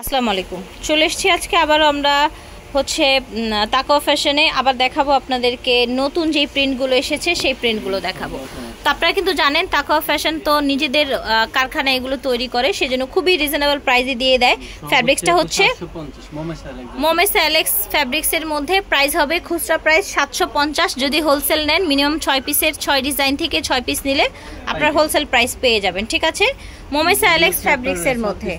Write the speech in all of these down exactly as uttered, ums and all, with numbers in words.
আসসালামু আলাইকুম। চলে এসেছি আজকে আবারও আমরা হচ্ছে তাকওয়া ফ্যাশনে। আবার দেখাবো আপনাদেরকে নতুন যেই প্রিন্টগুলো এসেছে সেই প্রিন্টগুলো দেখাবো। তো আপনারা কিন্তু জানেন তাকওয়া ফ্যাশন তো নিজেদের কারখানায় এগুলো তৈরি করে, সেজন্য খুবই রিজনেবল প্রাইসে দিয়ে দেয়। ফ্যাব্রিক্সটা হচ্ছে মোমেস অ্যালেক্স ফ্যাব্রিক্সের মধ্যে প্রাইস হবে খুচরা প্রাইস সাতশো পঞ্চাশ। যদি হোলসেল নেন মিনিমাম ছয় পিসের ছয় ডিজাইন থেকে ছয় পিস নিলে আপনার হোলসেল প্রাইস পেয়ে যাবেন। ঠিক আছে, মোমেস অ্যালেক্স ফ্যাব্রিক্সের মধ্যে।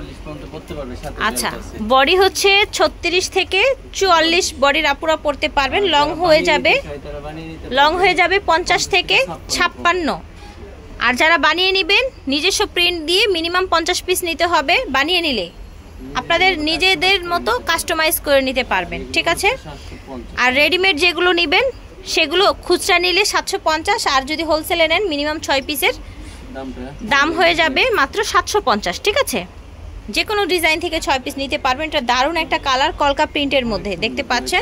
আচ্ছা, বডি হচ্ছে ছত্রিশ থেকে চুয়াল্লিশ বডির আপুরা পড়তে পারবেন। লং হয়ে যাবে লং হয়ে যাবে পঞ্চাশ থেকে ছাপ্পান্ন। আর যারা বানিয়ে নেবেন নিজস্ব প্রিন্ট দিয়ে মিনিমাম পঞ্চাশ পিস নিতে হবে। বানিয়ে নিলে আপনাদের নিজেদের মতো কাস্টমাইজ করে নিতে পারবেন। ঠিক আছে, আর রেডিমেড যেগুলো নেবেন সেগুলো খুচরা নিলে সাতশো পঞ্চাশ, আর যদি হোলসেলে নেন মিনিমাম ছয় পিসের দাম হয়ে যাবে মাত্র সাতশো পঞ্চাশ। ঠিক আছে, যে কোনো ডিজাইন থেকে ছয় পিস নিতে পারবেন। এটা দারুণ একটা কালার, কলকা প্রিন্টের মধ্যে দেখতে পাচ্ছেন।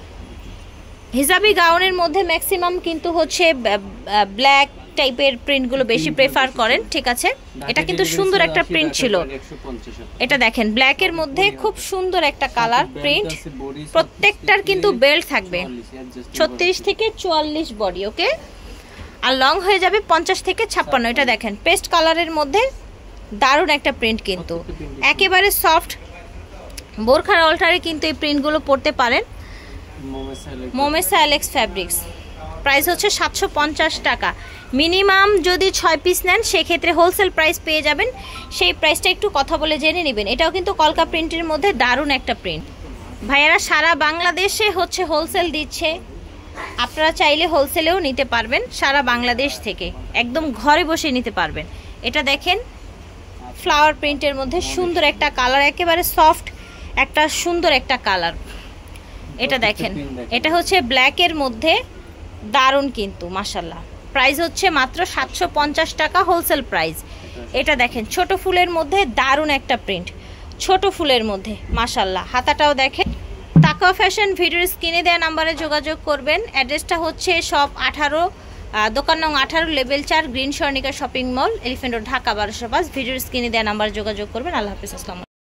হিজাবি গাউনের মধ্যে ম্যাক্সিমাম কিন্তু হচ্ছে ব্ল্যাক টাইপের প্রিন্টগুলো বেশি প্রেফার করেন। ঠিক আছে, এটা কিন্তু সুন্দর একটা প্রিন্ট ছিল। এটা দেখেন ব্ল্যাকের মধ্যে খুব সুন্দর একটা কালার প্রিন্ট। প্রত্যেকটার কিন্তু বেল্ট থাকবে ছত্রিশ থেকে চুয়াল্লিশ বডি। ওকে, আর লং হয়ে যাবে পঞ্চাশ থেকে ছাপ্পান্ন। এটা দেখেন পেস্ট কালারের মধ্যে দারুণ একটা প্রিন্ট, কিন্তু একেবারে সফট। বোরখার অল্টারে কিন্তু এই প্রিন্টগুলো পরতে পারেন। মোমেস অ্যালেক্স ফ্যাব্রিক্স প্রাইস হচ্ছে সাতশো পঞ্চাশ টাকা। মিনিমাম যদি ছয় পিস নেন সেক্ষেত্রে হোলসেল প্রাইস পেয়ে যাবেন। সেই প্রাইসটা একটু কথা বলে জেনে নেবেন। এটাও কিন্তু কলকা প্রিন্টের মধ্যে দারুণ একটা প্রিন্ট। ভাইয়ারা সারা বাংলাদেশে হচ্ছে হোলসেল দিচ্ছে, আপনারা চাইলে হোলসেলেও নিতে পারবেন। সারা বাংলাদেশ থেকে একদম ঘরে বসে নিতে পারবেন। এটা দেখেন ফ্লাওয়ার প্রিন্টের মধ্যে সুন্দর একটা কালার, একেবারে সফট একটা সুন্দর একটা কালার। এটা দেখেন এটা হচ্ছে ব্ল্যাকের মধ্যে দারুণ কিন্তু মাশাল্লাহ। প্রাইস হচ্ছে মাত্র সাতশো পঞ্চাশ টাকা হোলসেল প্রাইস। এটা দেখেন ছোট ফুলের মধ্যে দারুণ একটা প্রিন্ট, ছোট ফুলের মধ্যে মাশাল্লাহ। হাতাটাও দেখেন। তাকওয়া ফ্যাশন ভিডিওর স্ক্রিনে দেওয়া নাম্বারে যোগাযোগ করবেন। অ্যাড্রেসটা হচ্ছে শপ আঠারো, দোকান নং আঠারো, লেভেল চার, green Swarnika shopping mall, elephant road, Dhaka বারোশো পাঁচ। ভিডিওর স্ক্রিনে দেওয়া নাম্বারে যোগাযোগ করবেন। আল্লাহ হাফিজ, আসসালামু আলাইকুম।